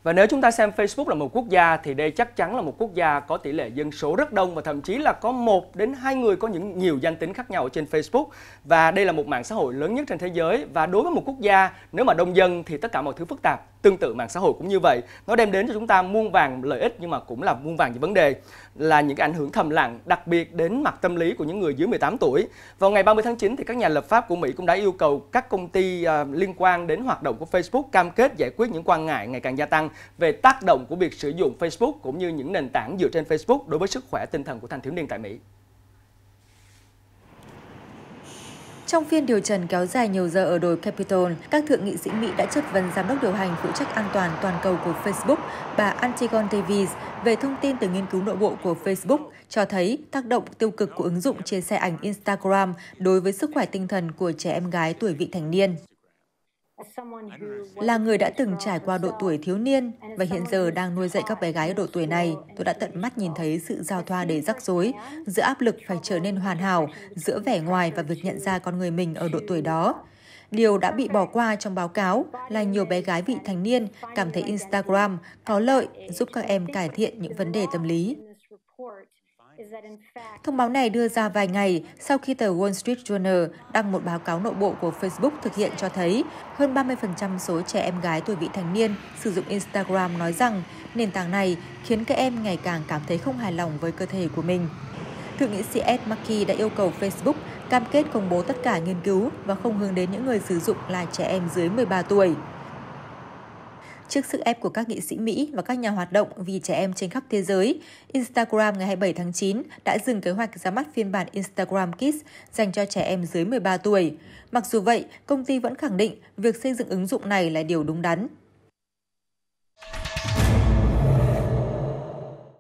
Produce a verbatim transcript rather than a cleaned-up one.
Và nếu chúng ta xem Facebook là một quốc gia thì đây chắc chắn là một quốc gia có tỷ lệ dân số rất đông và thậm chí là có một đến hai người có những nhiều danh tính khác nhau ở trên Facebook. Và đây là một mạng xã hội lớn nhất trên thế giới, và đối với một quốc gia nếu mà đông dân thì tất cả mọi thứ phức tạp. Tương tự mạng xã hội cũng như vậy, nó đem đến cho chúng ta muôn vàn lợi ích nhưng mà cũng là muôn vàn những vấn đề, là những cái ảnh hưởng thầm lặng, đặc biệt đến mặt tâm lý của những người dưới mười tám tuổi. Vào ngày ba mươi tháng chín thì các nhà lập pháp của Mỹ cũng đã yêu cầu các công ty uh, liên quan đến hoạt động của Facebook cam kết giải quyết những quan ngại ngày càng gia tăng về tác động của việc sử dụng Facebook cũng như những nền tảng dựa trên Facebook đối với sức khỏe tinh thần của thanh thiếu niên tại Mỹ. Trong phiên điều trần kéo dài nhiều giờ ở đồi Capitol, các thượng nghị sĩ Mỹ đã chất vấn giám đốc điều hành phụ trách an toàn toàn cầu của Facebook, bà Antigone Davis, về thông tin từ nghiên cứu nội bộ của Facebook cho thấy tác động tiêu cực của ứng dụng chia sẻ ảnh Instagram đối với sức khỏe tinh thần của trẻ em gái tuổi vị thành niên. Là người đã từng trải qua độ tuổi thiếu niên và hiện giờ đang nuôi dạy các bé gái ở độ tuổi này, tôi đã tận mắt nhìn thấy sự giao thoa đầy rắc rối giữa áp lực phải trở nên hoàn hảo, giữa vẻ ngoài và việc nhận ra con người mình ở độ tuổi đó. Điều đã bị bỏ qua trong báo cáo là nhiều bé gái vị thành niên cảm thấy Instagram có lợi giúp các em cải thiện những vấn đề tâm lý. Thông báo này đưa ra vài ngày sau khi tờ Wall Street Journal đăng một báo cáo nội bộ của Facebook thực hiện cho thấy hơn ba mươi phần trăm số trẻ em gái tuổi vị thành niên sử dụng Instagram nói rằng nền tảng này khiến các em ngày càng cảm thấy không hài lòng với cơ thể của mình. Thượng nghị sĩ Ed Markey đã yêu cầu Facebook cam kết công bố tất cả nghiên cứu và không hướng đến những người sử dụng là trẻ em dưới mười ba tuổi. Trước sức ép của các nghị sĩ Mỹ và các nhà hoạt động vì trẻ em trên khắp thế giới, Instagram ngày hai mươi bảy tháng chín đã dừng kế hoạch ra mắt phiên bản Instagram Kids dành cho trẻ em dưới mười ba tuổi. Mặc dù vậy, công ty vẫn khẳng định việc xây dựng ứng dụng này là điều đúng đắn.